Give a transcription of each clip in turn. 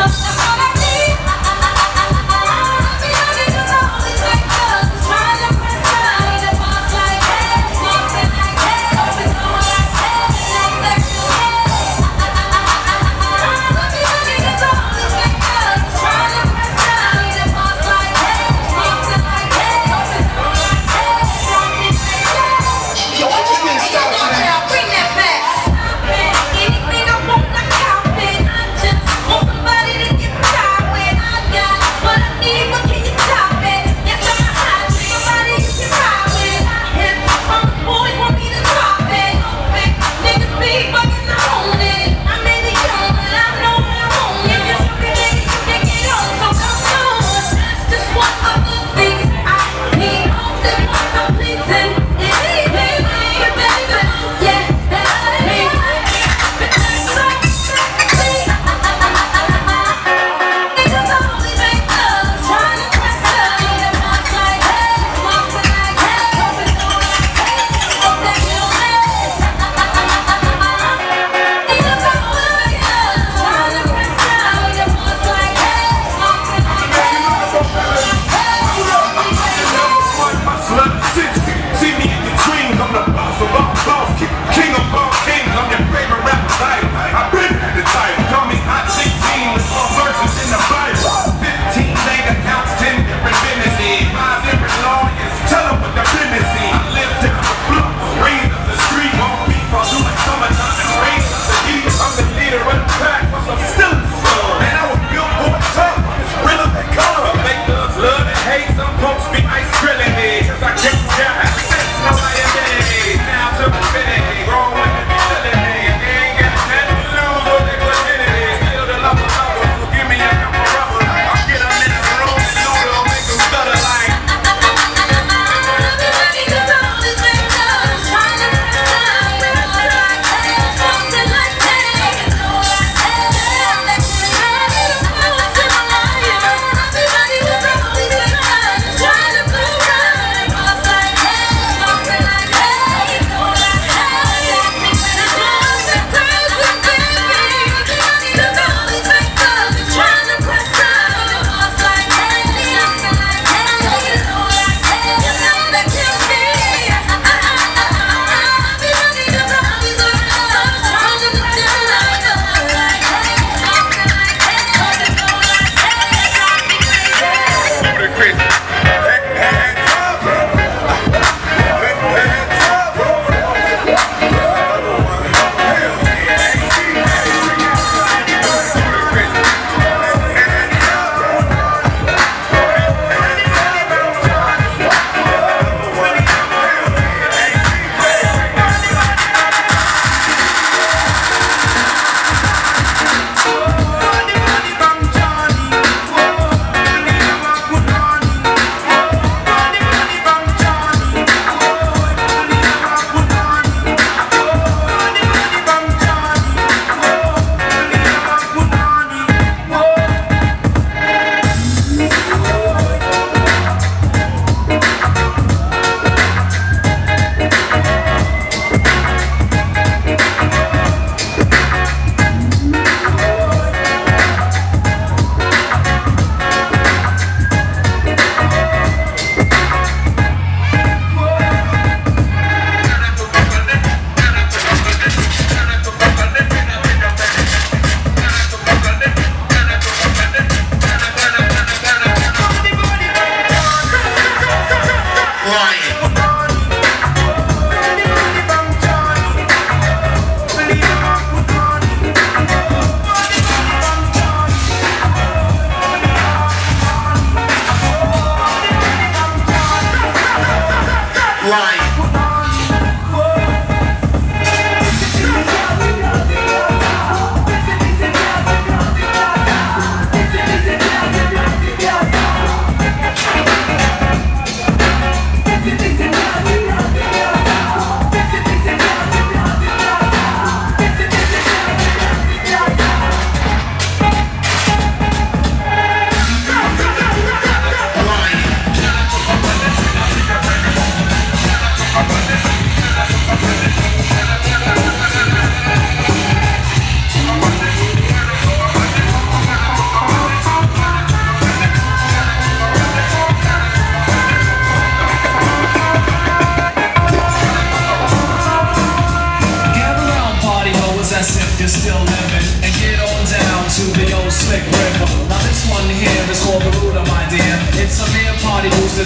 Anything I want, I cop it. I just want somebody to get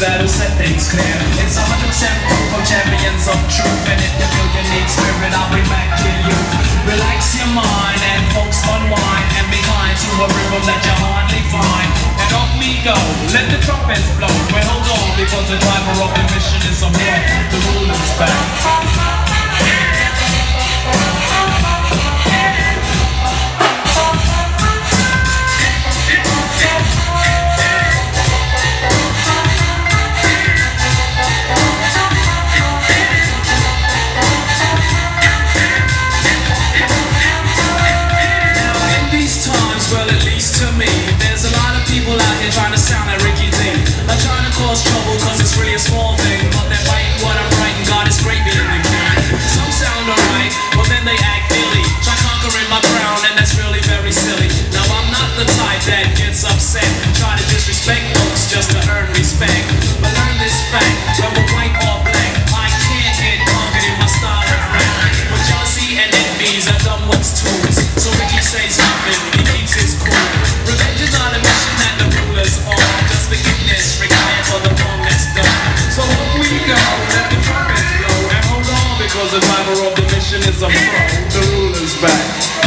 that'll set things clear. It's 100% proof of champions of truth. And if you feel you need spirit, I'll bring back to you. Relax your mind and folks unwind, and be kind to a rhythm that you hardly find. And off we go, let the trumpets blow. Well, hold on, because the driver of the mission is a pro. The ruler's back. Trying to sound like Ricky D. I'm trying to cause trouble cause it's really a small thing, but they're writing what I'm writing, God is great being the king. Some sound alright, but then they act illy. Try conquering my crown and that's really very silly. Now I'm not the type that gets upset, try to disrespect folks just to earn respect. But learn this fact, whether white or black, I can't get conquered in my style of rap. But jealousy and envies are dumb ones tools, so Ricky says nothing, he keeps his cool. Revenge is not a mission that the rulers on, just forgiveness required for the wrong that's done. So up we go, let the trumpets blow, and hold on because the driver of the mission is a pro. The ruler's back.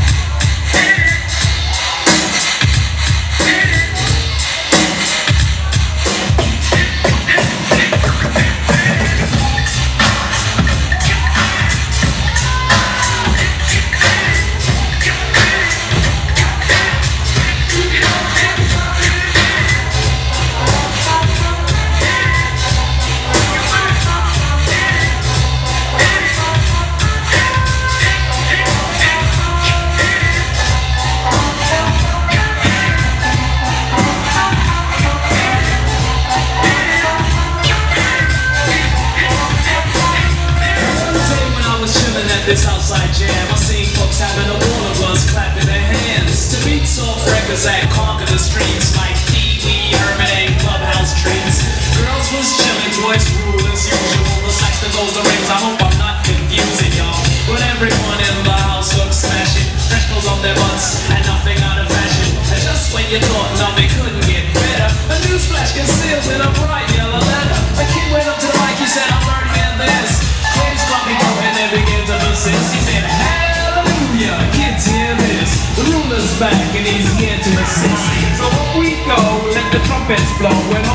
This outside jam, I seen folks having a ball of us clapping their hands to beat soft records that conquer the streets like Pee Wee, Herman, and clubhouse trees. Girls was chilling, boys rule as usual. The sax that goes the rings, I hope I'm not confusing y'all. But everyone in the house looks smashing, fresh clothes on their butts and nothing out of fashion. And just when you thought nothing couldn't get better, a newsflash concealed in a bright yellow letter. A kid went up to the mic, he said, I'm learning this. Kids got me going and began to persist. He said, hallelujah, kids hear this. The ruler's back and he's here to assist. So up we go, let the trumpets blow.